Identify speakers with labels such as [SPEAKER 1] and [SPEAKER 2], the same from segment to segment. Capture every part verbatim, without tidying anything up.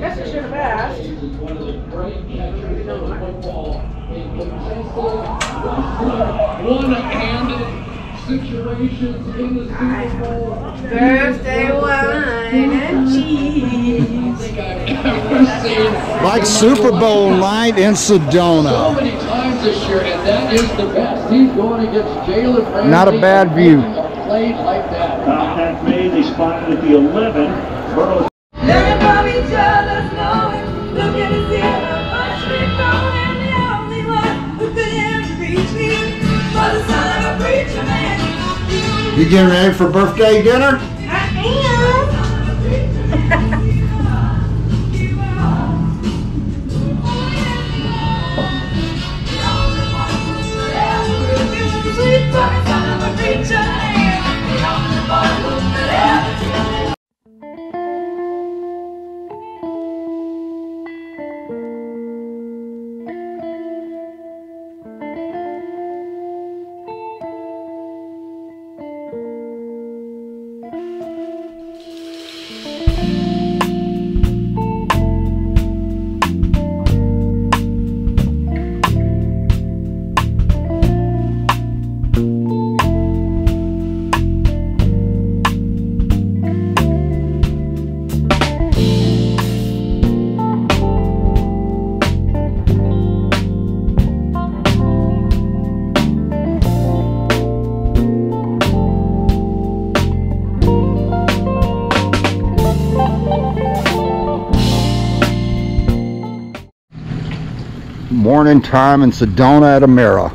[SPEAKER 1] guess I should have asked.
[SPEAKER 2] One-handed situations in the Super Bowl.
[SPEAKER 1] Birthday wine and cheese.
[SPEAKER 3] Like Super Bowl night in Sedona.
[SPEAKER 2] So many times this year, and that is the best. He's going against Jalen Ramsey.
[SPEAKER 3] Not a bad view.
[SPEAKER 2] A play like that.
[SPEAKER 4] Contact made. They spotted at the eleven. Burrow.
[SPEAKER 5] Learning from each other's knowing. Look at the ceiling, much we know, and the only one who could ever reach me for the son of a preacher man.
[SPEAKER 3] You getting ready for birthday dinner?
[SPEAKER 5] I am. Sweet boy, son of a preacher man. The only one who could ever do it.
[SPEAKER 3] Morning time in Sedona at Amera.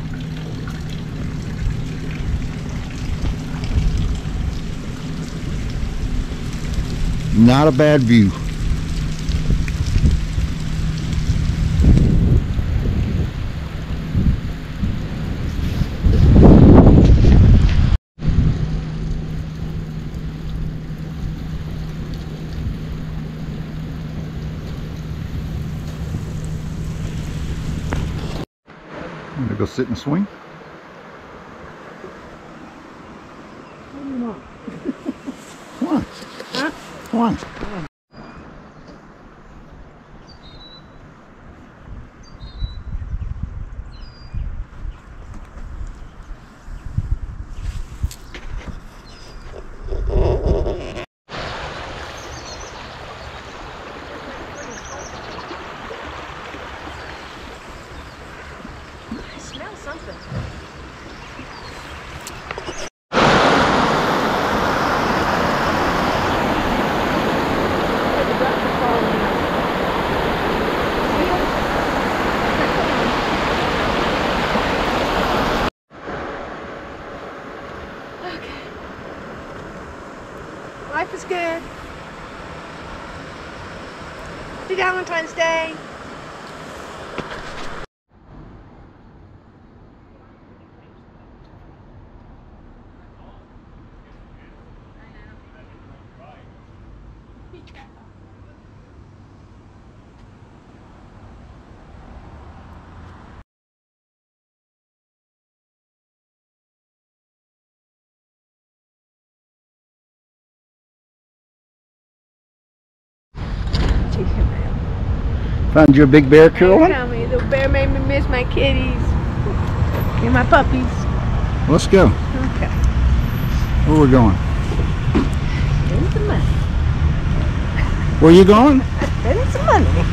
[SPEAKER 3] Not a bad view. I'm gonna go sit and swing. Come on.
[SPEAKER 1] Huh?
[SPEAKER 3] Come on.
[SPEAKER 1] Something. Okay. Life is good. Happy Valentine's Day.
[SPEAKER 3] Found you a big bear, Carolyn?
[SPEAKER 1] Tell me, the bear made me miss my kitties and my puppies.
[SPEAKER 3] Let's go.
[SPEAKER 1] Okay.
[SPEAKER 3] Where we going?
[SPEAKER 1] Spend some money.
[SPEAKER 3] Where you going?
[SPEAKER 1] Spend some money.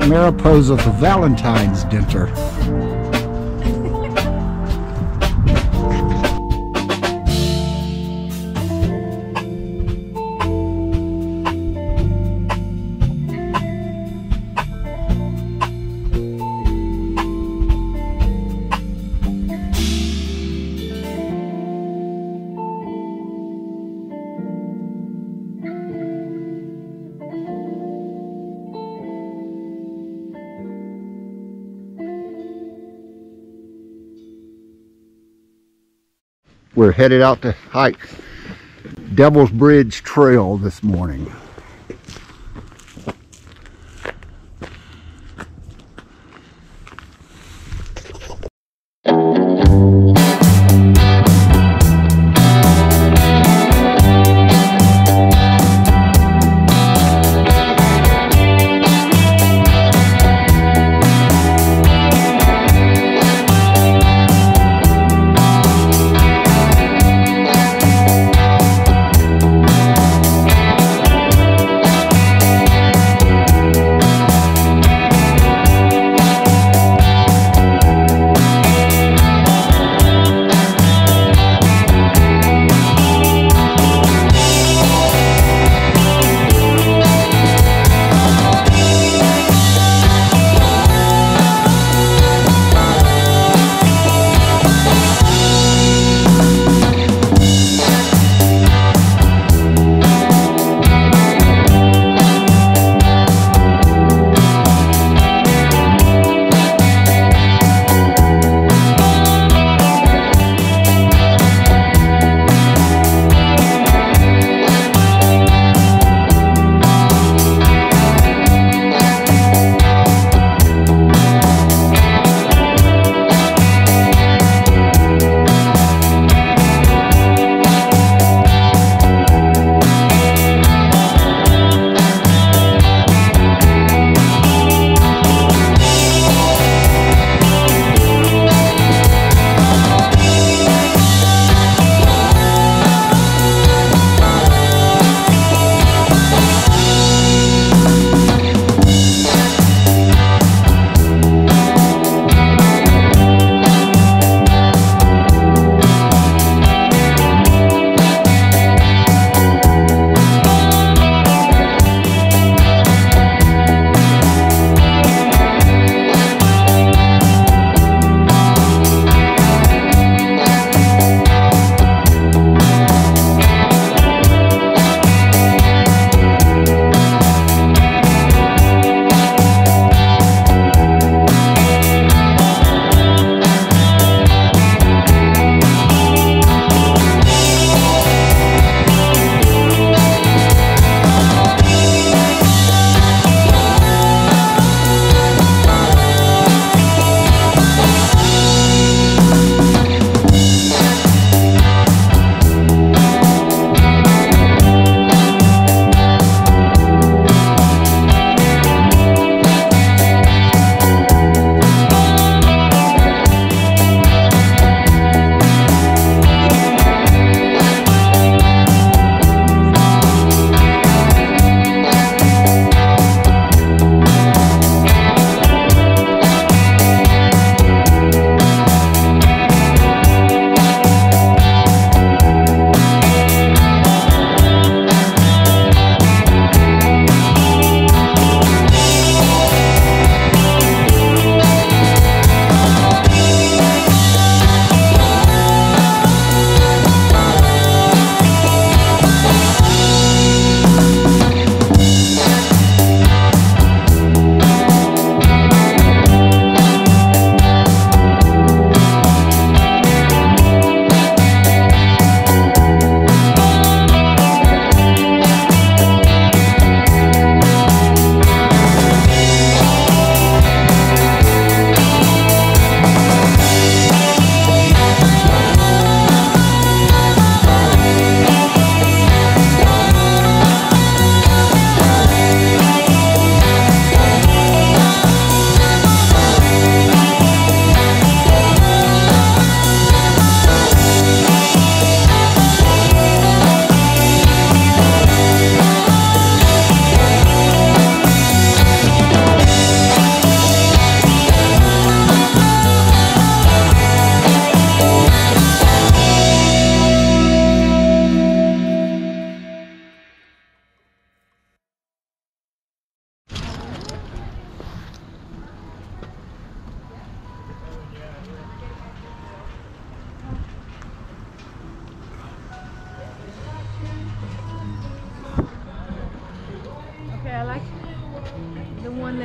[SPEAKER 3] Mariposa for Valentine's dinner. We're headed out to hike Devil's Bridge Trail this morning.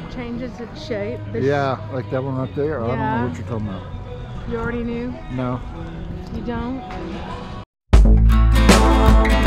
[SPEAKER 1] it changes its shape. This,
[SPEAKER 3] Yeah, like that one right there. I don't
[SPEAKER 1] Yeah.
[SPEAKER 3] know what you're talking about.
[SPEAKER 1] You already knew?
[SPEAKER 3] No.
[SPEAKER 1] You don't?